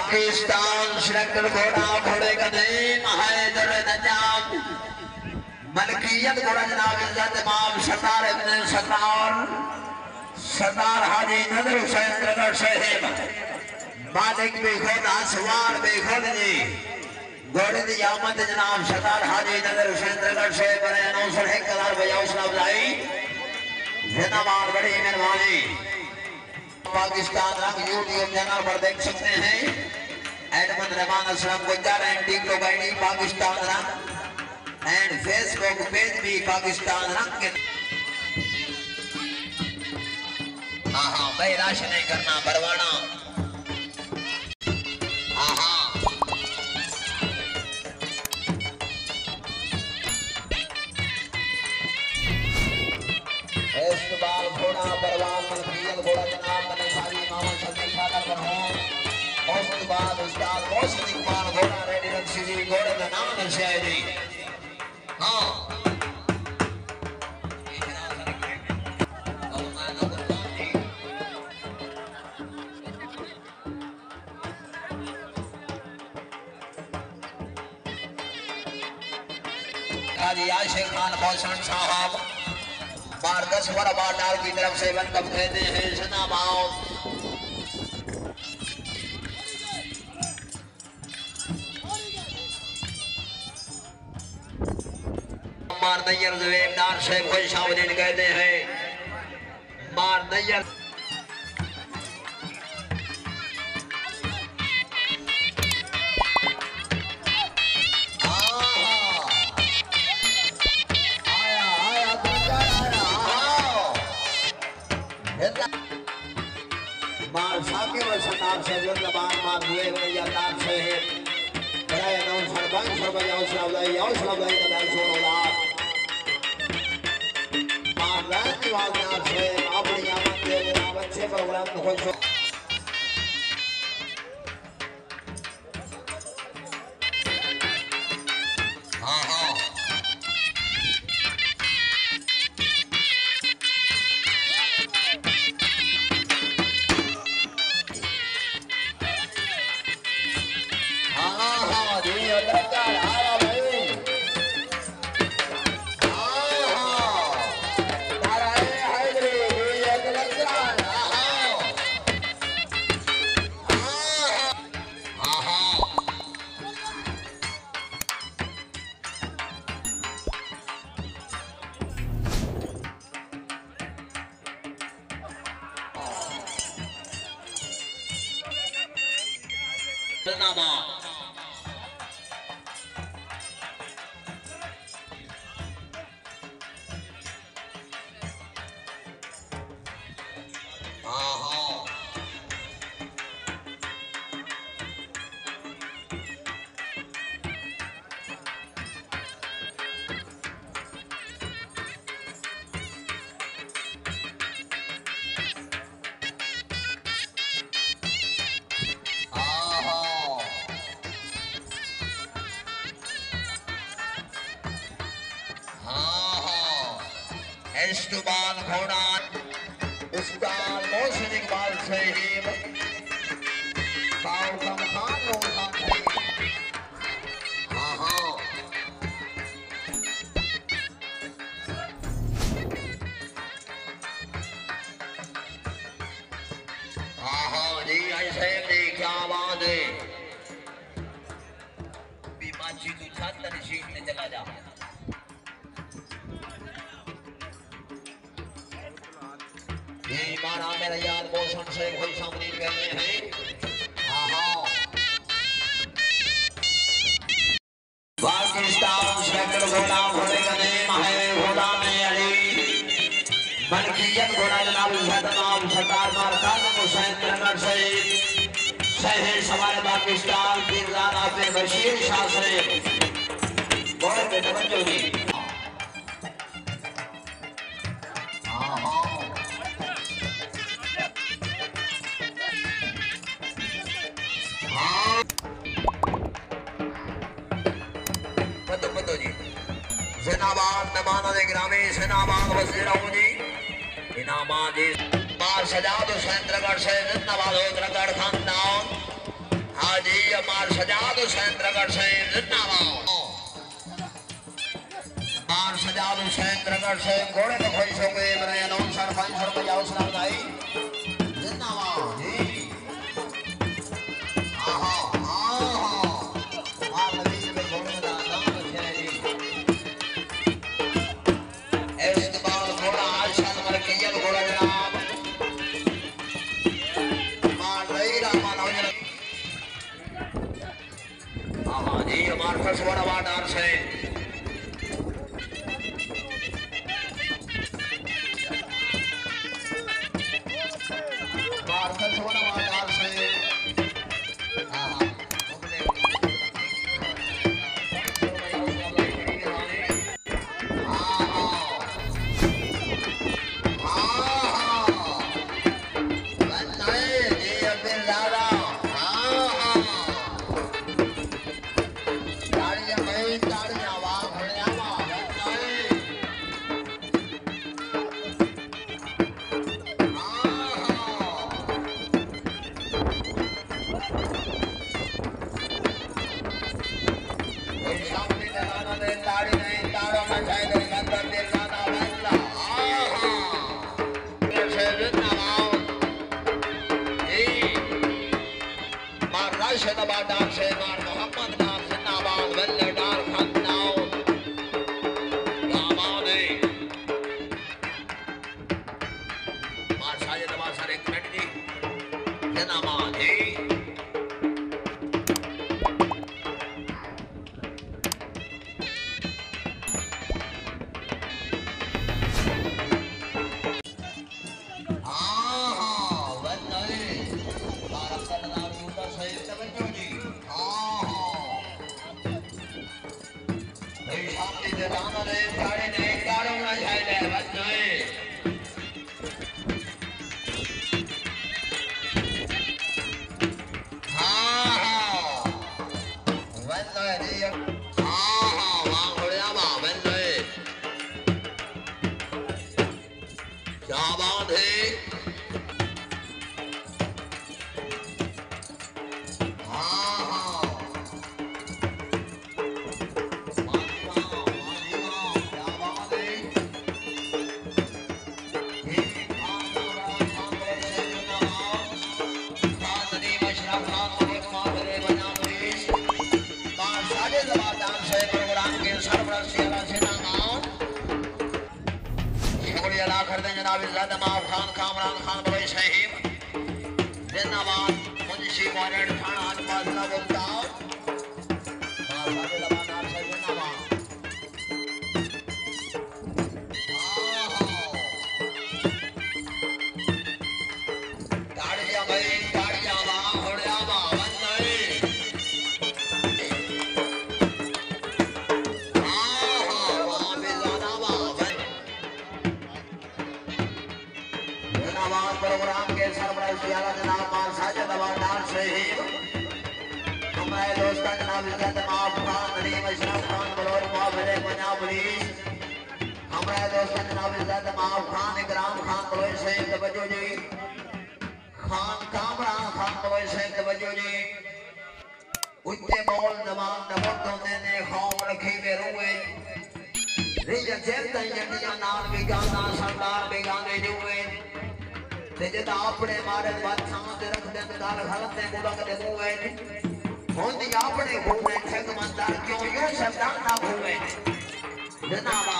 पाकिस्तान श्रीलंकन घोड़ा घोड़े का नेम हैदर नजाम मलकियत घोड़ा जनाब इज्जत इमाम सरदार इब्न सरदार हाजी नजर हुसैन नगर साहिब मालिक भी खुद आसवार भी खुद जी घोड़े की आमद जनाब सरदार हाजी नजर हुसैन नगर साहिब बने 901 बजाओ सलामलाई जिंदाबाद बड़ी मेहरबानी। पाकिस्तान रंग यूट्यूब चैनल पर देख सकते हैं Edmund Rahman Aslam Gujar and team लोग आईडी पाकिस्तान रंग एंड फेसबुक पेज भी पाकिस्तान रंग के हाँ भाई राश नहीं करना बरवाना इस्तेमाल घोड़ा बरवान मलकियत घोड़ा जनाब बने सारी मामा शक्ति खातर पर हो उसके बाद उस्ताद मौसम इकबाल घोड़ा रेडी रखी जी घोड़े का नाम है शायरी हाँ हाजी आशिक खान मौसम साहब मार्कस बराबर डाल की तरफ से वन कप कहते हैं जिंदाबाद। मार नैयर जुवेबदार से खुश आमदीद कहते हैं मार नैयर मार साके व सरदार से जिंदाबाद मार हुए यादार से है बड़ा अनाउंस सरपंच सरपंच औसलाई का बैल छोड़ औलाद मार रात वाजनार से अपनी आमद के जनाब अच्छे प्रोग्राम को खुश हाँ हाँ इस्तेमाल घोड़ा उस्ताद मौसम इकबाल साहिब बाउकम खान रोज़ान हाँ हाँ हाँ हाँ जी ऐसे जी क्या बात है बीमाची तू छात्र शीट में चला जा मारा मेरा यार मौसम से कोई सामने करने हैं हाँ पाकिस्तान श्रीलंकन घोड़ा घोड़े का नेम है घोड़ा में अली मलकियत घोड़ा जनाब इमाम सरदार मारकान हुसैन नगर से शहर सवार पाकिस्तान पीरजादा पे बशीर शाह से घोड़े पे तवज्जो दी जिंदाबाद नमाना दे ग्रामी जिंदाबाद वजीराओं जी इनामात बार सजाद हुसैन नगर से जिंदाबाद नगर खानदान आज नगर से जिंदाबाद और सजाद हुसैन नगर से घोड़े को खोई सोगे मेरे अनाउंसर 500 रुपया उसने बताई जिंदाबाद जी आहा आहा मार लगी में घोड़े का नाम रखे हैं जी इसके बाद घोड़ा आशा नंबर केएल घोड़ा जनाब मार नहीं रामा नौजन आहा जी हमारे फर्स्ट बड़ा वार्डर से अपने घूमे ठग मंदार क्यों यूं शब्दान ना घूमे जनाब